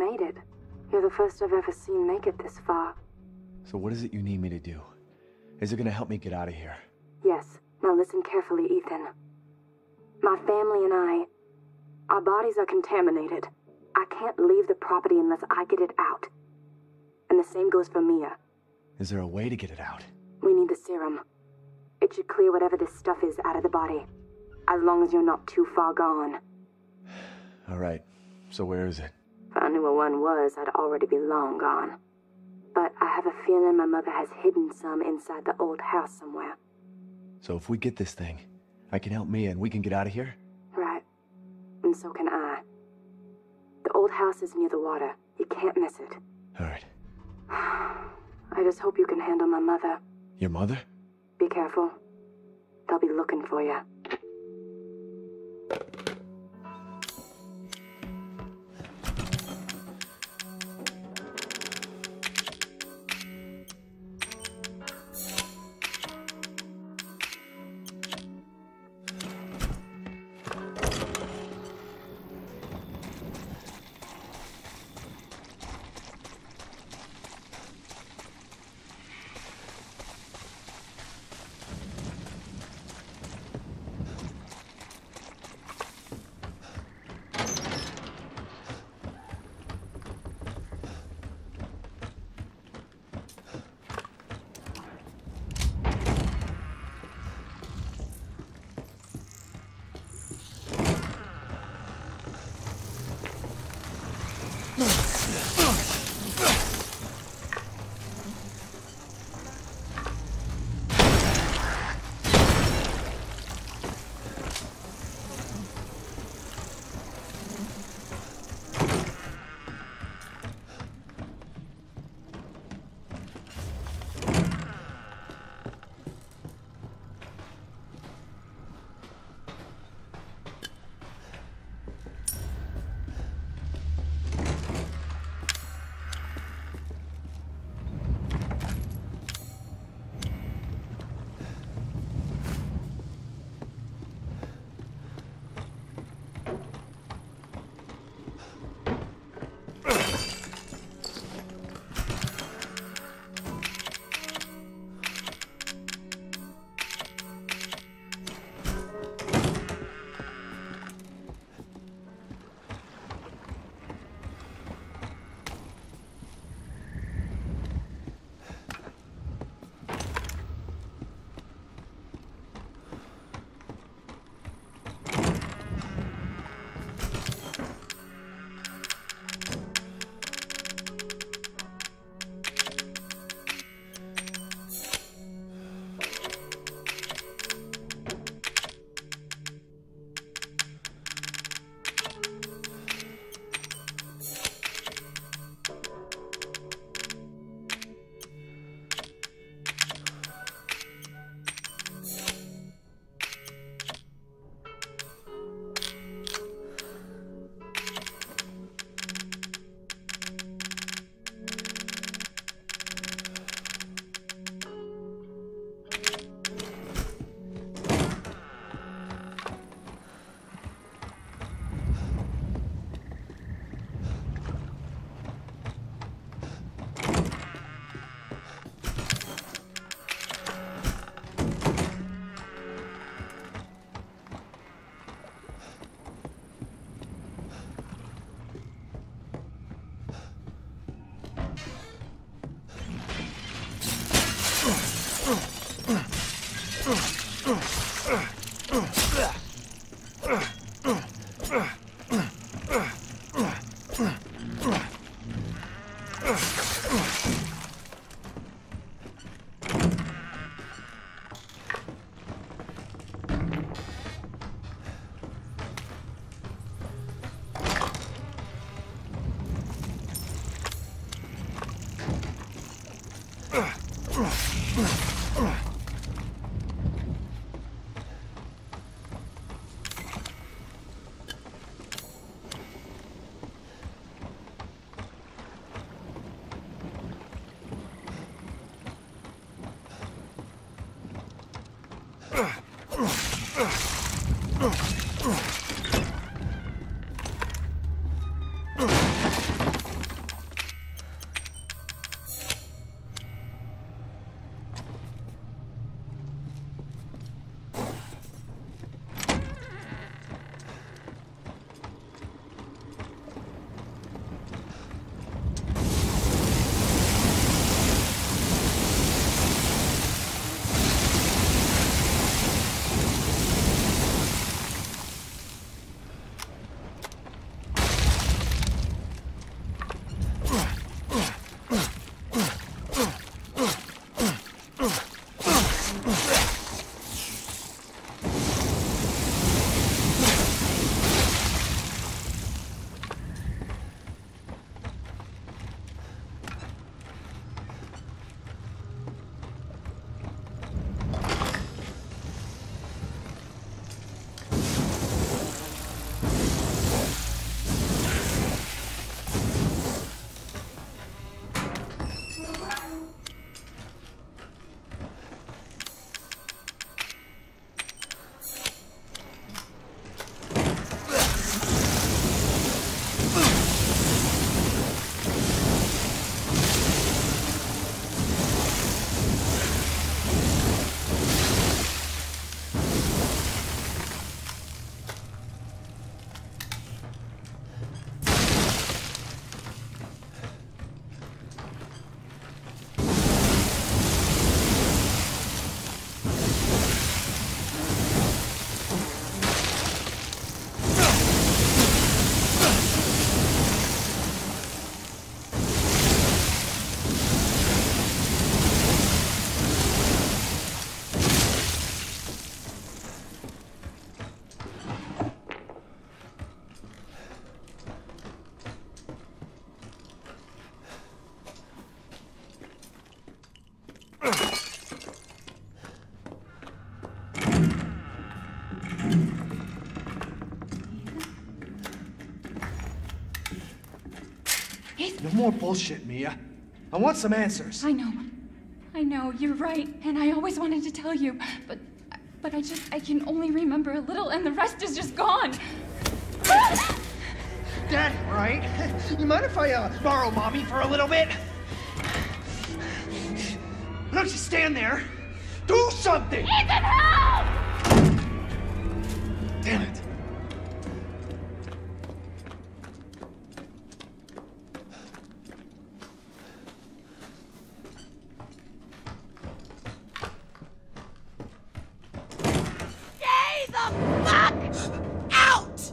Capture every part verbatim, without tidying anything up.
made it. You're the first I've ever seen make it this far. So what is it you need me to do? Is it gonna help me get out of here? Yes. Now listen carefully, Ethan. My family and I, our bodies are contaminated. I can't leave the property unless I get it out. And the same goes for Mia. Is there a way to get it out? We need the serum. It should clear whatever this stuff is out of the body. As long as you're not too far gone. Alright, so where is it? If I knew where one was, I'd already be long gone. But I have a feeling my mother has hidden some inside the old house somewhere. So if we get this thing, I can help Mia and we can get out of here? Right. And so can I. The old house is near the water. You can't miss it. Alright. I just hope you can handle my mother. Your mother? Be careful. They'll be looking for you. He's... No more bullshit, Mia. I want some answers. I know. I know, you're right. And I always wanted to tell you. But but I just, I can only remember a little and the rest is just gone. Dad, right? You mind if I uh, borrow Mommy for a little bit? Why don't you stand there? Do something! Ethan, help! Damn it. Stay the fuck out!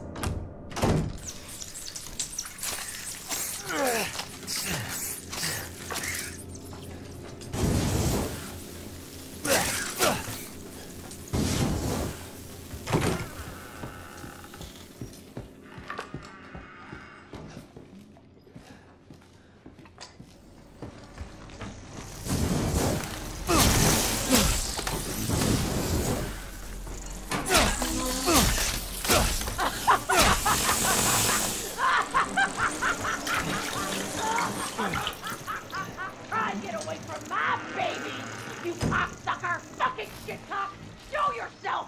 Try and get away from my baby! You cocksucker! Fucking shitcock! Show yourself!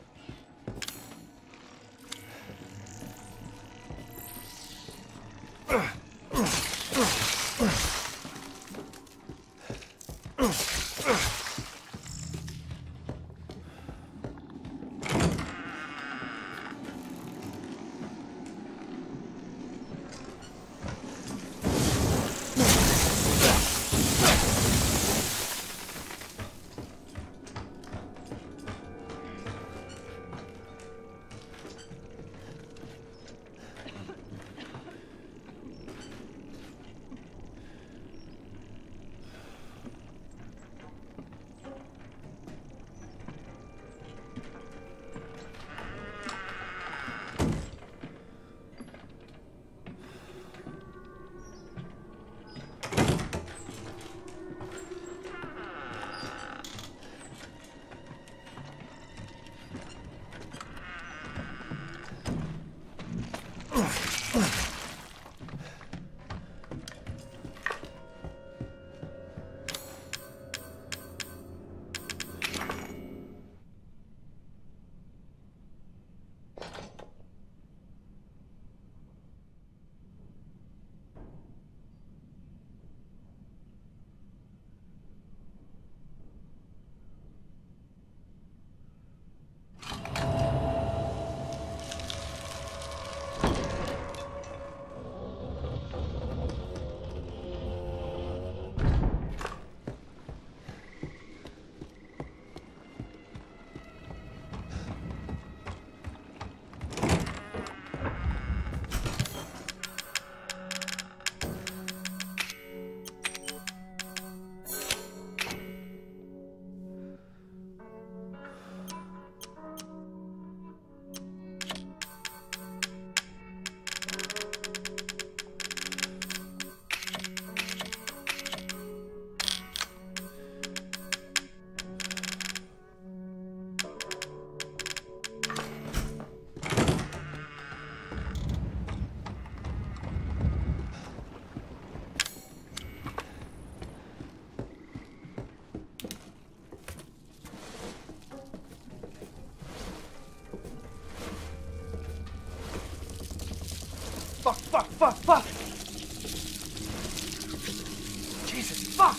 Fuck, fuck, fuck, fuck! Jesus, fuck!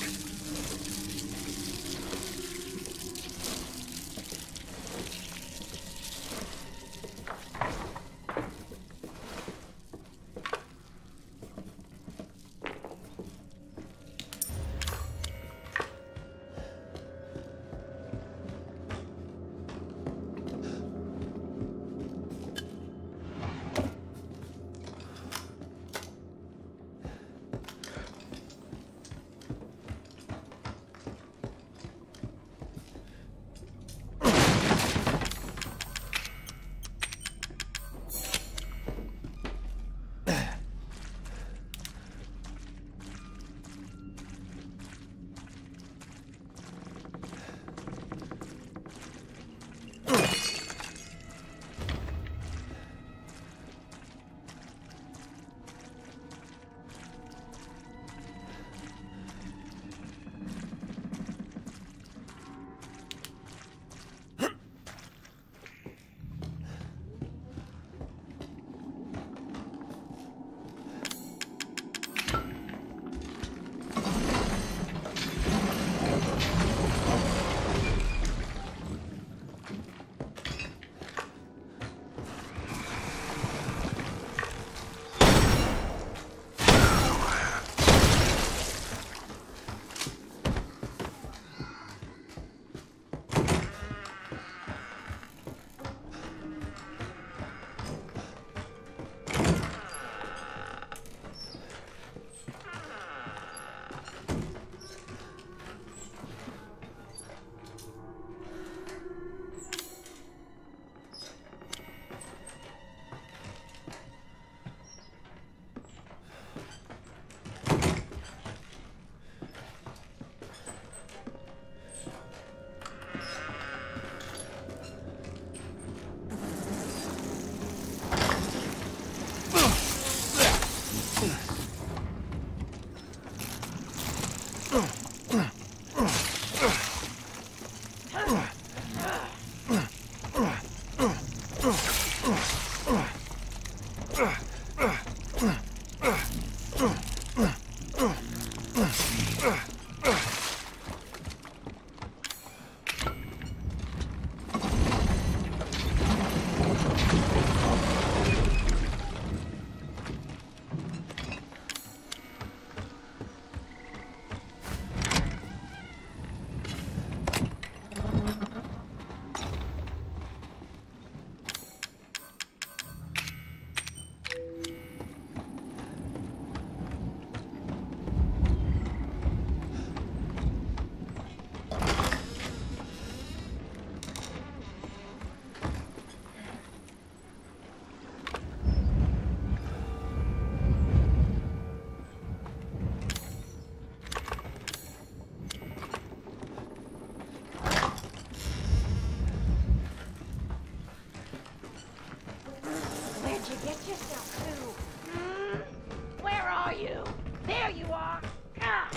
Where'd you get yourself to? Hmm? Where are you? There you are. Ah.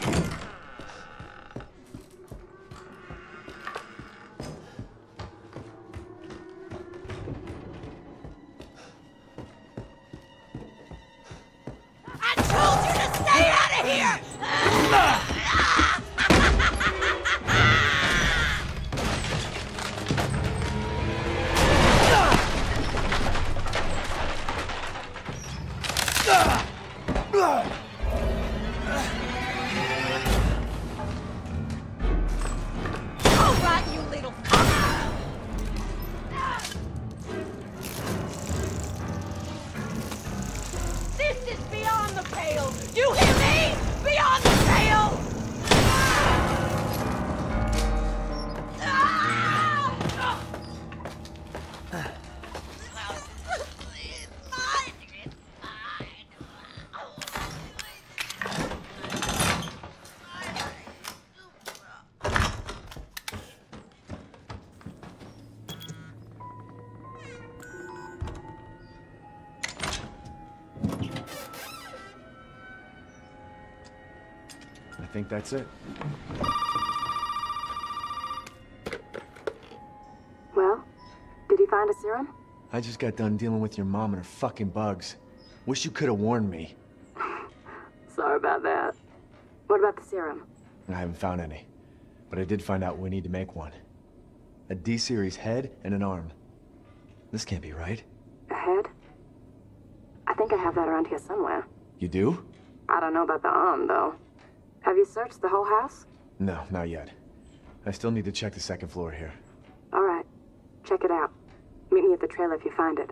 I told you to stay out of here! All right, you little fucker! This is beyond the pale! You hear me? Beyond the pale! I think that's it. Well, did you find a serum? I just got done dealing with your mom and her fucking bugs. Wish you could have warned me. Sorry about that. What about the serum? I haven't found any. But I did find out we need to make one. A D-series head and an arm. This can't be right. A head? I think I have that around here somewhere. You do? I don't know about the arm, though. Have you searched the whole house? No, not yet. I still need to check the second floor here. All right. Check it out. Meet me at the trailer if you find it.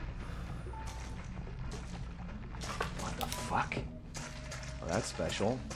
What the fuck? Well, that's special.